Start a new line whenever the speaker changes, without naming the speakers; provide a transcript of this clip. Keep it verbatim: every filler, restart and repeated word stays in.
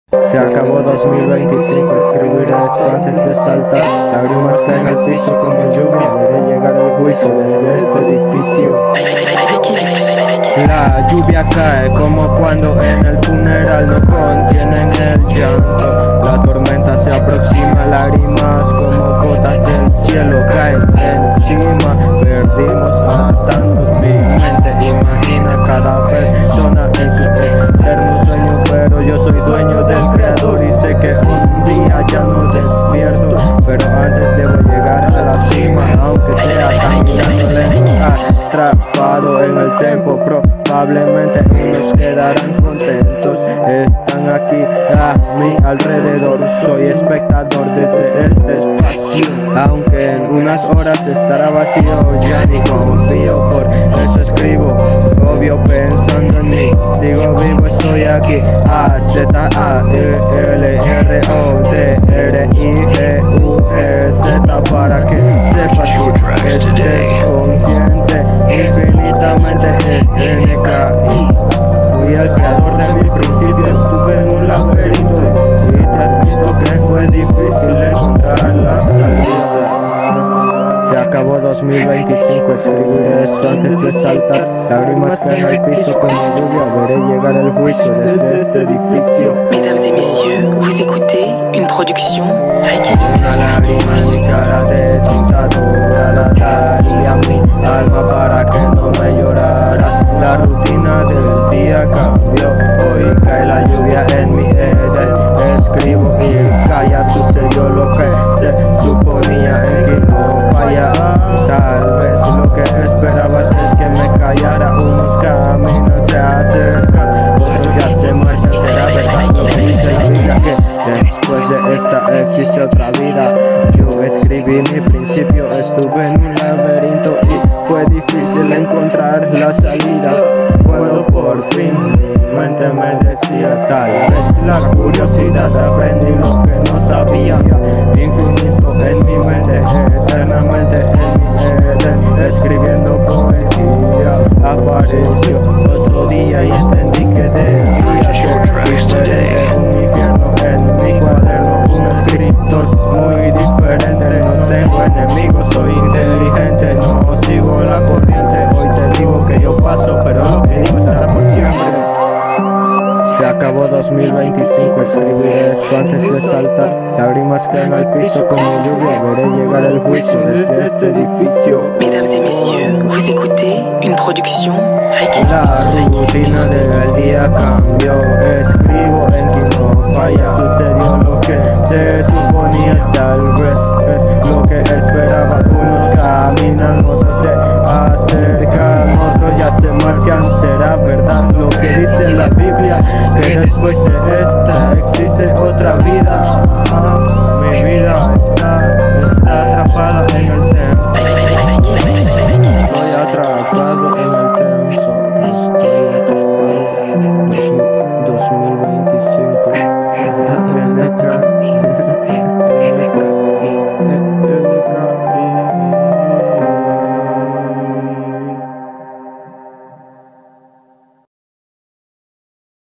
Se acabó dos mil veinticinco, escribiré esto antes de saltar. Lágrimas caen al piso como lluvia, veré llegar el juicio desde este edificio. La lluvia cae como cuando en el funeral no contienen el llanto. La tormenta se aproxima, lágrimas como gotas del cielo caen encima. Perdimos a tantos, mi mente imagina cada persona en su eterno sueño, pero yo soy dueño del creador y sé que un día ya no despierto, pero antes debo llegar a la cima, aunque sea caminando lento, atrapado en el tiempo. Probablemente unos quedarán contentos, están aquí a mi alrededor, soy espectador desde este espacio, aunque en unas horas estará vacío, ya ni confío, por eso escribo, obvio pensando en mí, sigo vivo, estoy aquí, A, Z, A, E, L, R, O, D, R, I, G, U, E, Z, para que sepas que estés consciente, infinitamente N K I. Fui el creador de mi principio, estuve en un laberinto y te admito que fue difícil encontrar la salida. Se acabó dos mil veinticinco, escribiré esto antes de saltar. Lágrimas caen al piso como lluvia, veré llegar el juicio desde este edificio.
Mesdames et messieurs, vous écoutez une production Reiki.
Una lágrima en mi cara de tinta dura la daría a mi alma para que no me lloraras. La rutina del día cambió, hoy cae la lluvia en mi Edén. Escribo y calla, sucedió lo que se suponía, en que no falla. Tal vez lo que esperabas es que me callara, unos caminos se acercan, otros ya se marchan, será verdad lo que dice la Biblia, que después de esta existe otra vida. Yo escribí mi principio, estuve en un laberinto y fue difícil encontrar la salida, cuando por fin mi mente me decía, tal vez la curiosidad, aprendí lo que no sabía, infinito en mi mente, eternamente en mi Edén, escribiendo poesía, apareció otro día y entendí que debía ser diferente, un infierno en mi cuaderno, un escritor muy diferente, no tengo enemigos, soy inteligente, no sigo la corriente, hoy te digo que yo paso, pero lo que digo estará por siempre. Se acabó dos mil veinticinco, escribiré esto antes de saltar. Lágrimas caen al piso como lluvia, veré llegar el juicio desde este edificio.
Mesdames et messieurs, vous écoutez une production Reiki.
La rutina del día cambió, escribo en